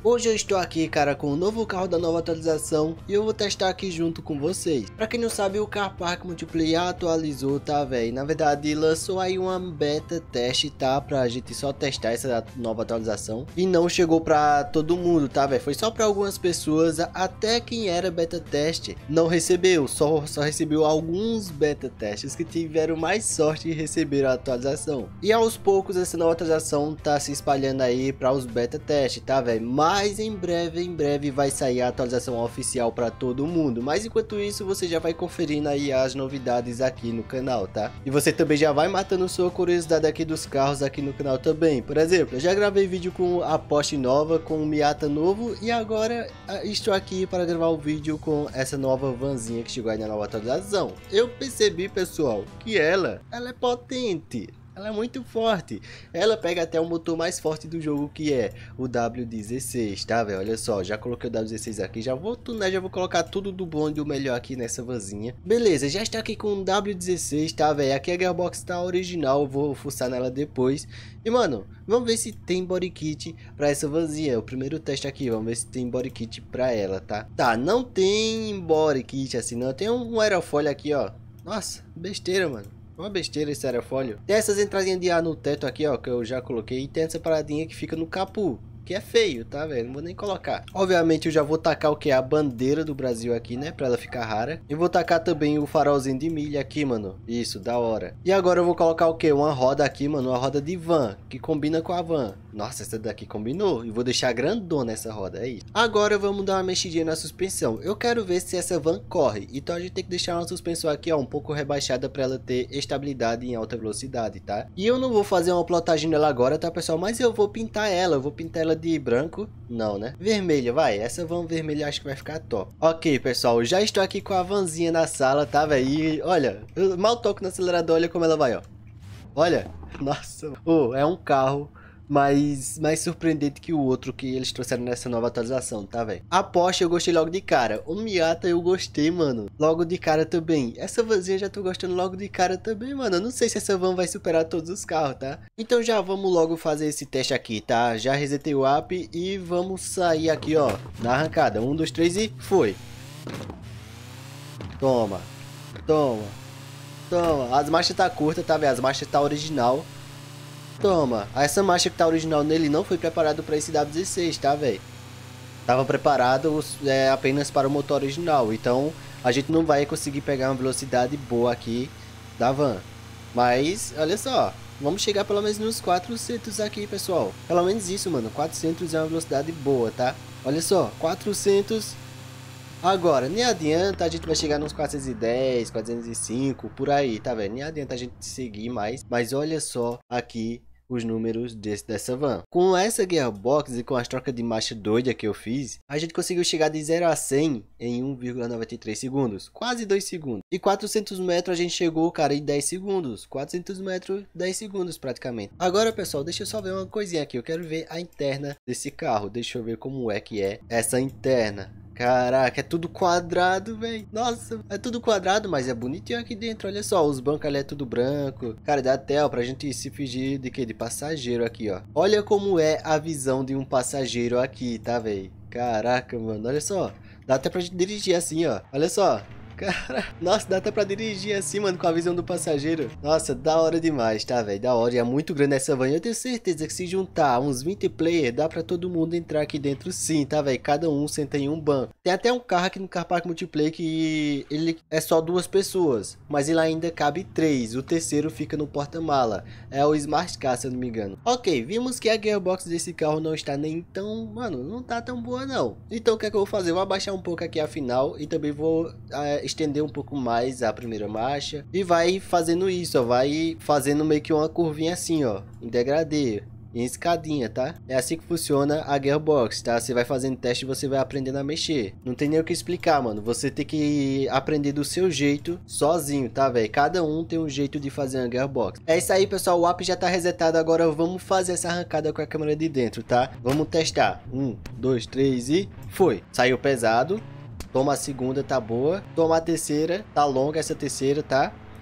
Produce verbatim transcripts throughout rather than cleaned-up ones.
Hoje eu estou aqui, cara, com o novo carro da nova atualização e eu vou testar aqui junto com vocês. Pra quem não sabe, o Car Park Multiplayer atualizou, tá, velho? Na verdade, lançou aí uma beta teste, tá? Pra gente só testar essa nova atualização. E não chegou pra todo mundo, tá, velho? Foi só pra algumas pessoas, até quem era beta teste não recebeu. Só, só recebeu alguns beta testes que tiveram mais sorte e receberam a atualização. E aos poucos essa nova atualização tá se espalhando aí pra os beta testes, tá, velho? Mas em breve, em breve vai sair a atualização oficial para todo mundo. Mas enquanto isso, você já vai conferindo aí as novidades aqui no canal, tá? E você também já vai matando sua curiosidade aqui dos carros aqui no canal também. Por exemplo, eu já gravei vídeo com a Porsche nova, com o Miata novo, e agora estou aqui para gravar o vídeo com essa nova vanzinha que chegou aí na nova atualização. Eu percebi, pessoal, que ela, ela é potente. Ela é muito forte. Ela pega até o motor mais forte do jogo, que é o W dezesseis, tá, velho? Olha só, já coloquei o W dezesseis aqui. Já vou tunar, já vou colocar tudo do bom e do melhor aqui nessa vanzinha. Beleza, já está aqui com o W dezesseis, tá, velho? Aqui a gearbox tá original, vou fuçar nela depois. E, mano, vamos ver se tem body kit pra essa vanzinha. O primeiro teste aqui, vamos ver se tem body kit pra ela, tá? Tá, não tem body kit assim, não. Tem um aerofólio aqui, ó. Nossa, besteira, mano. Uma besteira esse aerofólio. Tem essas entradinhas de ar no teto aqui, ó, que eu já coloquei. E tem essa paradinha que fica no capô, que é feio, tá, velho? Não vou nem colocar. Obviamente eu já vou tacar o que é a bandeira do Brasil aqui, né? Pra ela ficar rara. E vou tacar também o farolzinho de milha aqui, mano. Isso, da hora. E agora eu vou colocar o que? Uma roda aqui, mano. Uma roda de van, que combina com a van. Nossa, essa daqui combinou. E vou deixar grandona essa roda, é isso. Agora vamos dar uma mexidinha na suspensão. Eu quero ver se essa van corre. Então a gente tem que deixar uma suspensão aqui, ó, um pouco rebaixada para ela ter estabilidade em alta velocidade, tá? E eu não vou fazer uma plotagem nela agora, tá, pessoal? Mas eu vou pintar ela. Eu vou pintar ela de branco. Não, né? Vermelha, vai. Essa van vermelha acho que vai ficar top. Ok, pessoal. Já estou aqui com a vanzinha na sala, tá, velho? E olha, eu mal toco no acelerador. Olha como ela vai, ó. Olha. Nossa. Oh, é um carro mais, mais surpreendente que o outro que eles trouxeram nessa nova atualização, tá, velho? A Porsche eu gostei logo de cara. O Miata eu gostei, mano. Logo de cara também. Essa vanzinha já tô gostando logo de cara também, mano. Eu não sei se essa van vai superar todos os carros, tá? Então já vamos logo fazer esse teste aqui, tá? Já resetei o app e vamos sair aqui, ó, na arrancada. Um, dois, três e foi. Toma. Toma. Toma. As marchas tá curta, tá, velho? As marchas tá original. Toma, essa marcha que tá original nele não foi preparado para esse W dezesseis, tá, velho? Tava preparado é, apenas para o motor original, então a gente não vai conseguir pegar uma velocidade boa aqui da van. Mas, olha só, vamos chegar pelo menos nos quatrocentos aqui, pessoal. Pelo menos isso, mano, quatrocentos é uma velocidade boa, tá? Olha só, quatrocentos. Agora, nem adianta, a gente vai chegar nos quatrocentos e dez, quatrocentos e cinco, por aí, tá vendo? Nem adianta a gente seguir mais, mas olha só aqui os números desse, dessa van. Com essa gearbox e com as trocas de marcha doida que eu fiz, a gente conseguiu chegar de zero a cem em um vírgula noventa e três segundos, quase dois segundos. E quatrocentos metros a gente chegou, cara, em dez segundos. quatrocentos metros, dez segundos praticamente. Agora, pessoal, deixa eu só ver uma coisinha aqui. Eu quero ver a interna desse carro. Deixa eu ver como é que é essa interna. Caraca, é tudo quadrado, velho. Nossa, é tudo quadrado, mas é bonitinho aqui dentro. Olha só, os bancos ali é tudo branco. Cara, dá até, ó, pra gente se fingir de que? De passageiro aqui, ó. Olha como é a visão de um passageiro aqui, tá, velho? Caraca, mano, olha só. Dá até pra gente dirigir assim, ó. Olha só. Cara, nossa, dá até pra dirigir assim, mano, com a visão do passageiro. Nossa, da hora demais, tá, velho? Da hora, e é muito grande essa van. Eu tenho certeza que se juntar uns vinte players, dá pra todo mundo entrar aqui dentro sim, tá, velho? Cada um senta em um banco. Tem até um carro aqui no Car Park Multiplayer que ele é só duas pessoas, mas ele ainda cabe três. O terceiro fica no porta-mala. É o Smart Car, se eu não me engano. Ok, vimos que a gearbox desse carro não está nem tão... Mano, não tá tão boa, não. Então, o que é que eu vou fazer? Eu vou abaixar um pouco aqui a final e também vou... Uh, estender um pouco mais a primeira marcha e vai fazendo isso, ó, vai fazendo meio que uma curvinha assim, ó, em degradê, em escadinha, tá? É assim que funciona a gearbox, tá? Você vai fazendo teste e você vai aprendendo a mexer. Não tem nem o que explicar, mano. Você tem que aprender do seu jeito, sozinho, tá, velho? Cada um tem um jeito de fazer uma gearbox. É isso aí, pessoal. O app já tá resetado. Agora vamos fazer essa arrancada com a câmera de dentro, tá? Vamos testar. Um, dois, três e foi. Saiu pesado. Toma a segunda, tá boa. Toma a terceira, tá longa essa terceira, tá?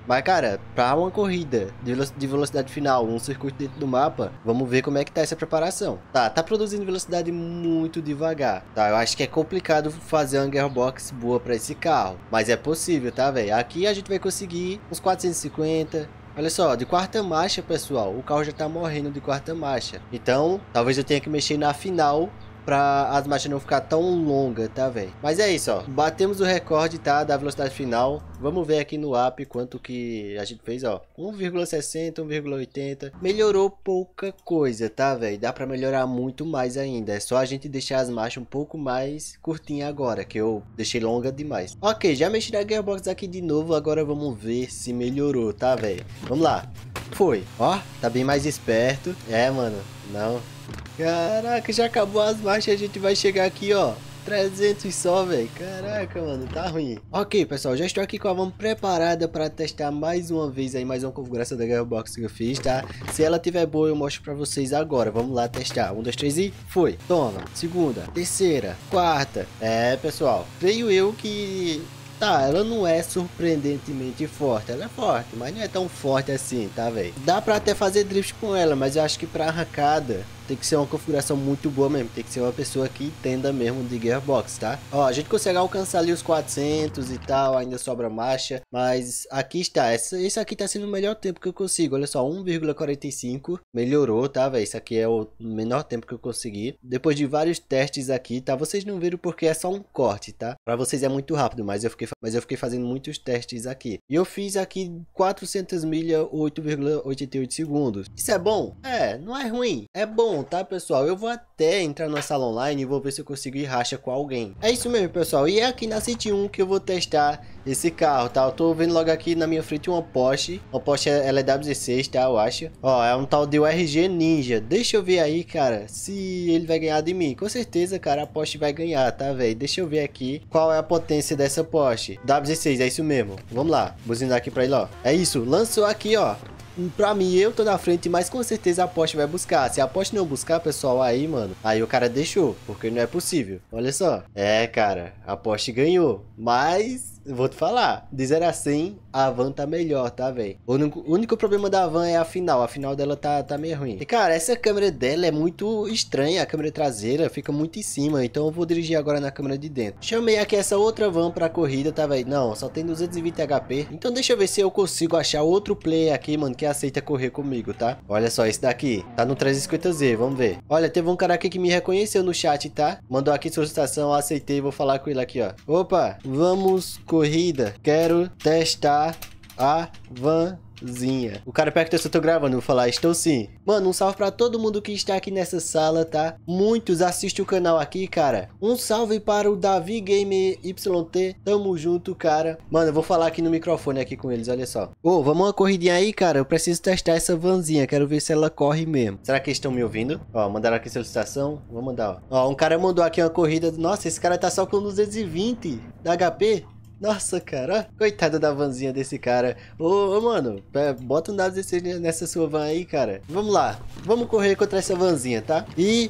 Mas, cara, pra uma corrida de, velo de velocidade final, um circuito dentro do mapa, vamos ver como é que tá essa preparação. Tá, tá produzindo velocidade muito devagar, tá? Eu acho que é complicado fazer uma gearbox boa pra esse carro, mas é possível, tá, velho? Aqui a gente vai conseguir uns quatrocentos e cinquenta... Olha só, de quarta marcha, pessoal, o carro já tá morrendo de quarta marcha. Então, talvez eu tenha que mexer na final pra as marchas não ficar tão longas, tá, velho? Mas é isso, ó. Batemos o recorde, tá, da velocidade final. Vamos ver aqui no app quanto que a gente fez, ó. um vírgula sessenta, um vírgula oitenta. Melhorou pouca coisa, tá, velho? Dá pra melhorar muito mais ainda. É só a gente deixar as marchas um pouco mais curtinhas agora, que eu deixei longa demais. Ok, já mexi na gearbox aqui de novo. Agora vamos ver se melhorou, tá, velho? Vamos lá. Foi. Ó, tá bem mais esperto. É, mano. Não. Caraca, já acabou as marchas, a gente vai chegar aqui, ó, trezentos só, velho. Caraca, mano, tá ruim. Ok, pessoal, já estou aqui com a van preparada para testar mais uma vez aí, mais uma configuração da gearbox que eu fiz, tá? Se ela tiver boa, eu mostro pra vocês agora. Vamos lá testar. Um, dois, três e foi. Toma. Segunda, terceira, quarta. É, pessoal, creio eu que... Tá, ela não é surpreendentemente forte. Ela é forte, mas não é tão forte assim, tá, velho? Dá pra até fazer drift com ela, mas eu acho que pra arrancada tem que ser uma configuração muito boa mesmo. Tem que ser uma pessoa que entenda mesmo de gearbox, tá? Ó, a gente consegue alcançar ali os quatrocentos e tal. Ainda sobra marcha. Mas aqui está. Essa, esse aqui tá sendo o melhor tempo que eu consigo. Olha só, um vírgula quarenta e cinco. Melhorou, tá, velho? Isso aqui é o menor tempo que eu consegui. Depois de vários testes aqui, tá? Vocês não viram porque é só um corte, tá? Pra vocês é muito rápido, mas eu fiquei, mas eu fiquei fazendo muitos testes aqui. E eu fiz aqui quatrocentas milhas, oito vírgula oitenta e oito segundos. Isso é bom? É, não é ruim. É bom, tá, pessoal? Eu vou até entrar na sala online e vou ver se eu consigo ir racha com alguém. É isso mesmo, pessoal. E é aqui na City um que eu vou testar esse carro, tá? Eu tô vendo logo aqui na minha frente uma Porsche. Uma Porsche, ela é W dezesseis, tá? Eu acho. Ó, é um tal de U R G Ninja. Deixa eu ver aí, cara, se ele vai ganhar de mim. Com certeza, cara, a Porsche vai ganhar, tá, velho? Deixa eu ver aqui qual é a potência dessa Porsche. W dezesseis, é isso mesmo. Vamos lá. Buzinar aqui pra ele, ó. É isso. Lançou aqui, ó. Pra mim, eu tô na frente, mas com certeza a Porsche vai buscar. Se a Porsche não buscar, pessoal, aí, mano, aí o cara deixou, porque não é possível. Olha só. É, cara, a Porsche ganhou, mas... vou te falar, de zero a cem, a van tá melhor, tá, velho? O único, o único problema da van é a final. A final dela tá, tá meio ruim. E, cara, essa câmera dela é muito estranha. A câmera traseira fica muito em cima. Então eu vou dirigir agora na câmera de dentro. Chamei aqui essa outra van pra corrida, tá, velho? Não, só tem duzentos e vinte H P. Então deixa eu ver se eu consigo achar outro player aqui, mano, que aceita correr comigo, tá? Olha só, esse daqui tá no trezentos e cinquenta Z, vamos ver. Olha, teve um cara aqui que me reconheceu no chat, tá? Mandou aqui solicitação, eu aceitei, vou falar com ele aqui, ó. Opa, vamos... corrida, quero testar a vanzinha. O cara perguntou se eu tô gravando, eu vou falar, estou sim. Mano, um salve pra todo mundo que está aqui nessa sala, tá? Muitos assistem o canal aqui, cara. Um salve para o Davi Game Y T, tamo junto, cara. Mano, eu vou falar aqui no microfone aqui com eles, olha só. Ô, vamos uma corridinha aí, cara, eu preciso testar essa vanzinha, quero ver se ela corre mesmo. Será que eles estão me ouvindo? Ó, mandaram aqui solicitação, vou mandar, ó. Ó, um cara mandou aqui uma corrida, nossa, esse cara tá só com duzentos e vinte da H P. Nossa, cara, coitada da vanzinha desse cara. Ô, ô mano, bota um W dezesseis nessa sua van aí, cara. Vamos lá, vamos correr contra essa vanzinha, tá? E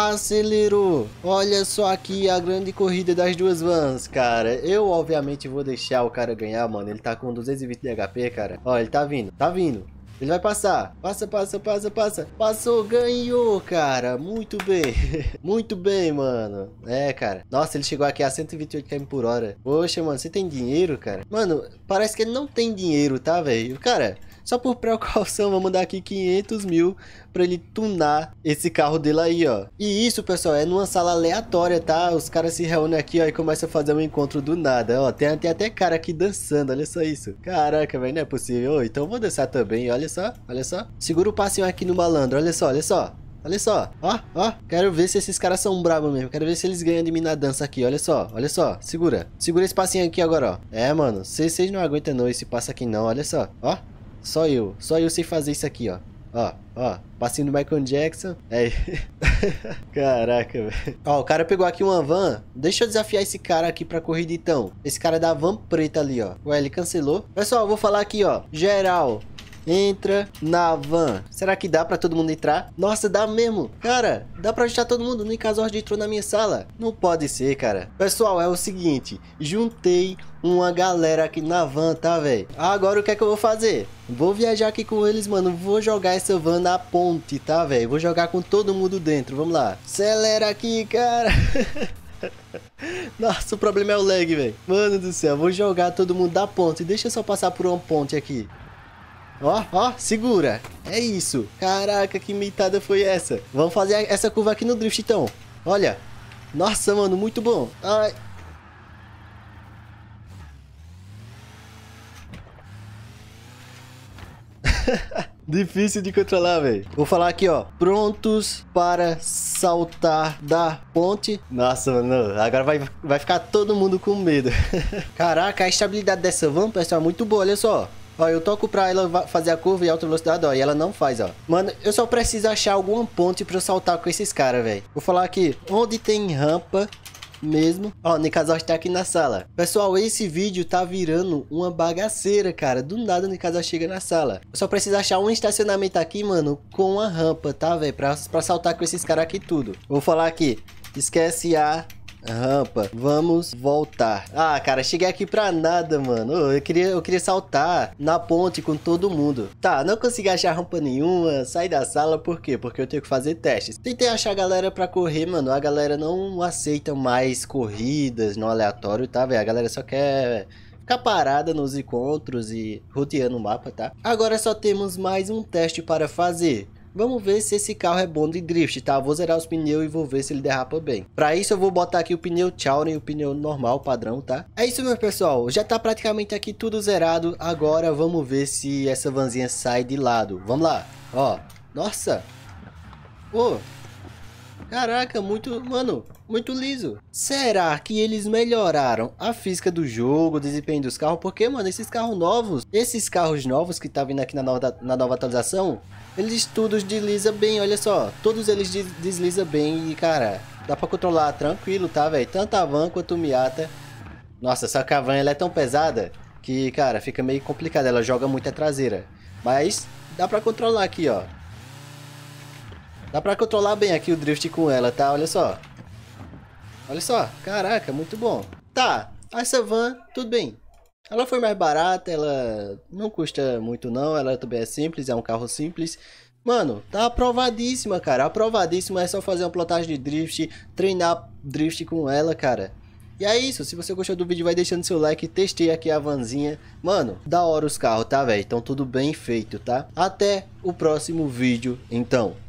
acelerou. Olha só aqui a grande corrida das duas vans, cara. Eu, obviamente, vou deixar o cara ganhar, mano. Ele tá com duzentos e vinte de H P, cara. Ó, ele tá vindo, tá vindo. Ele vai passar. Passa, passa, passa, passa. Passou, ganhou, cara. Muito bem. Muito bem, mano. É, cara. Nossa, ele chegou aqui a cento e vinte e oito quilômetros por hora. Poxa, mano, você tem dinheiro, cara? Mano, parece que ele não tem dinheiro, tá, velho? Cara... só por precaução, vamos dar aqui quinhentos mil pra ele tunar esse carro dele aí, ó. E isso, pessoal, é numa sala aleatória, tá? Os caras se reúnem aqui, ó, e começam a fazer um encontro do nada, ó. Tem, tem até cara aqui dançando, olha só isso. Caraca, velho, não é possível. Ô, então eu vou dançar também, olha só, olha só. Segura o passinho aqui no malandro, olha só, olha só. Olha só, ó, ó, quero ver se esses caras são bravos mesmo. Quero ver se eles ganham de mim na dança aqui, olha só, olha só. Segura, segura esse passinho aqui agora, ó. É, mano, vocês não aguentam não esse passo aqui não, olha só, ó. Só eu, só eu sei fazer isso aqui, ó. Ó, ó, passinho do Michael Jackson. É. Caraca, velho. Ó, o cara pegou aqui uma van. Deixa eu desafiar esse cara aqui pra corrida então. Esse cara da van preta ali, ó. Ué, ele cancelou. Pessoal, eu vou falar aqui, ó. Geral, entra na van. Será que dá pra todo mundo entrar? Nossa, dá mesmo. Cara, dá pra ajudar todo mundo. Nem Nikazord entrou na minha sala. Não pode ser, cara. Pessoal, é o seguinte. Juntei uma galera aqui na van, tá, velho? Agora o que é que eu vou fazer? Vou viajar aqui com eles, mano. Vou jogar essa van na ponte, tá, velho? Vou jogar com todo mundo dentro. Vamos lá. Acelera aqui, cara. Nossa, o problema é o lag, velho. Mano do céu, vou jogar todo mundo da ponte. Deixa eu só passar por uma ponte aqui. Ó, ó, segura. É isso. Caraca, que mitada foi essa? Vamos fazer essa curva aqui no drift, então. Olha. Nossa, mano, muito bom. Ai. Difícil de controlar, velho. Vou falar aqui, ó. Prontos para saltar da ponte. Nossa, mano. Agora vai, vai ficar todo mundo com medo. Caraca, a estabilidade dessa van, pessoal, é muito boa. Olha só. Ó, eu toco pra ela fazer a curva em alta velocidade, ó. E ela não faz, ó. Mano, eu só preciso achar alguma ponte pra eu saltar com esses caras, velho. Vou falar aqui. Onde tem rampa mesmo. Ó, o Nikazord tá aqui na sala. Pessoal, esse vídeo tá virando uma bagaceira, cara. Do nada o Nikazord chega na sala. Eu só preciso achar um estacionamento aqui, mano, com uma rampa, tá, velho? Pra, pra saltar com esses caras aqui tudo. Vou falar aqui. Esquece a rampa. Vamos voltar. Ah, cara, cheguei aqui pra nada, mano. Oh, eu, queria, eu queria saltar na ponte com todo mundo. Tá, não consegui achar rampa nenhuma. Saí da sala, por quê? Porque eu tenho que fazer testes. Tentei achar a galera pra correr, mano. A galera não aceita mais corridas no aleatório, tá, velho? A galera só quer ficar parada nos encontros e rodeando o mapa, tá? Agora só temos mais um teste para fazer. Vamos ver se esse carro é bom de drift, tá? Vou zerar os pneus e vou ver se ele derrapa bem. Pra isso eu vou botar aqui o pneu Chowden e o pneu normal, padrão, tá? É isso, meu pessoal. Já tá praticamente aqui tudo zerado. Agora vamos ver se essa vanzinha sai de lado. Vamos lá. Ó. Nossa. Pô. Caraca, muito... Mano, muito liso. Será que eles melhoraram a física do jogo, o desempenho dos carros? Porque, mano, esses carros novos... Esses carros novos que tá vindo aqui na nova, na nova atualização... Eles todos deslizam bem, olha só. Todos eles des deslizam bem e, cara, dá pra controlar tranquilo, tá, velho? Tanto a van quanto o Miata. Nossa, só que a van ela é tão pesada que, cara, fica meio complicado. Ela joga muito a traseira. Mas dá pra controlar aqui, ó. Dá pra controlar bem aqui o drift com ela, tá? Olha só. Olha só. Caraca, muito bom. Tá, essa van, tudo bem. Ela foi mais barata, ela não custa muito não, ela também é simples, é um carro simples. Mano, tá aprovadíssima, cara, aprovadíssima, é só fazer uma plotagem de drift, treinar drift com ela, cara. E é isso, se você gostou do vídeo, vai deixando seu like, testei aqui a vanzinha. Mano, da hora os carros, tá, velho? Então tudo bem feito, tá? Até o próximo vídeo, então.